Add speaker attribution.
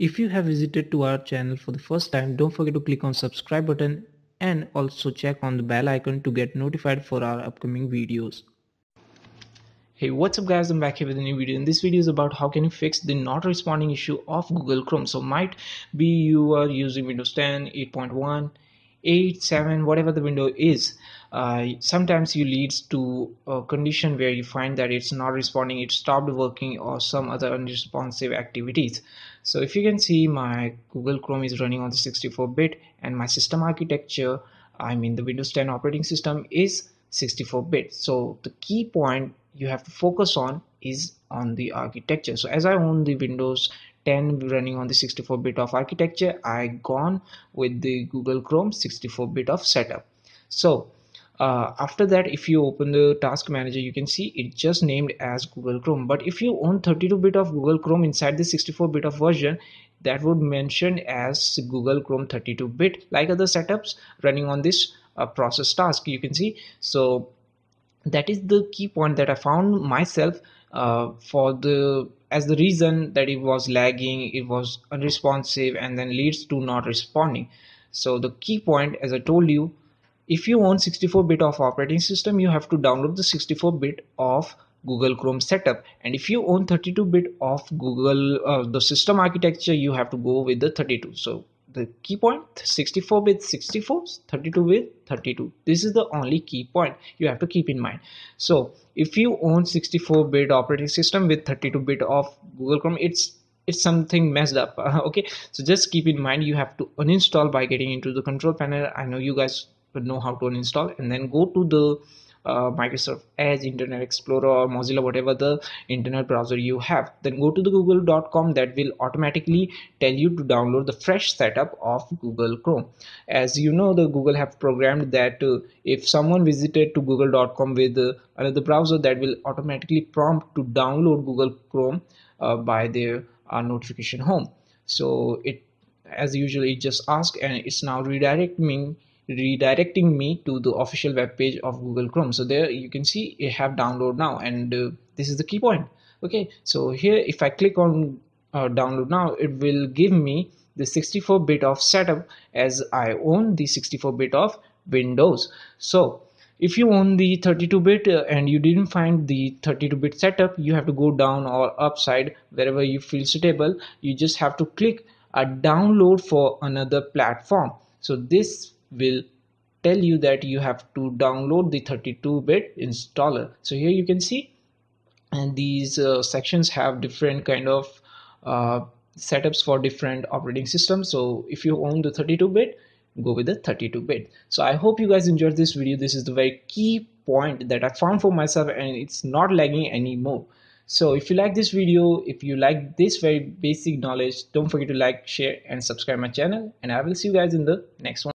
Speaker 1: If you have visited to our channel for the first time, don't forget to click on subscribe button and also check on the bell icon to get notified for our upcoming videos. Hey, what's up guys, I'm back here with a new video. In this video is about how can you fix the not responding issue of Google Chrome. So might be you are using Windows 10, 8.1, 8, 7, whatever the window is. Sometimes you leads to a condition where you find that it's not responding, it stopped working, or some other unresponsive activities. So if you can see, my Google Chrome is running on the 64-bit and my system architecture, I mean the Windows 10 operating system, is 64-bit. So the key point you have to focus on is on the architecture. So as I own the Windows 10 running on the 64-bit of architecture, I gone with the Google Chrome 64-bit of setup. So after that, if you open the task manager, you can see it just named as Google Chrome. But if you own 32-bit of Google Chrome inside the 64-bit of version, that would mention as Google Chrome 32-bit, like other setups running on this process task, you can see. So that is the key point that I found myself as the reason that it was lagging, it was unresponsive, and then leads to not responding. So the key point, as I told you, if you own 64-bit of operating system, you have to download the 64-bit of Google Chrome setup, and if you own 32-bit of Google the system architecture, you have to go with the 32. So the key point, 64-bit 64, 32-bit 32. This is the only key point you have to keep in mind. So if you own 64-bit operating system with 32-bit of Google Chrome, it's something messed up. Okay, so just keep in mind you have to uninstall by getting into the control panel. I know you guys would know how to uninstall, and then go to the Microsoft Edge, Internet Explorer, or Mozilla, whatever the internet browser you have. Then go to the google.com. That will automatically tell you to download the fresh setup of Google Chrome. As you know, the Google have programmed that if someone visited to google.com with another browser, that will automatically prompt to download Google Chrome by their notification home. So it, as usually, it just asks, and it's now redirecting me to the official web page of Google Chrome. So there you can see I have download now, and this is the key point. Okay, so here if I click on download now, it will give me the 64-bit of setup, as I own the 64-bit of Windows. So if you own the 32-bit and you didn't find the 32-bit setup, you have to go down or upside, wherever you feel suitable. You just have to click a download for another platform. So this will tell you that you have to download the 32-bit installer. So here you can see, and these sections have different kind of setups for different operating systems. So if you own the 32-bit, go with the 32-bit. So I hope you guys enjoyed this video. This is the very key point that I found for myself, and it's not lagging anymore. So if you like this video, if you like this very basic knowledge, don't forget to like, share, and subscribe my channel, and I will see you guys in the next one.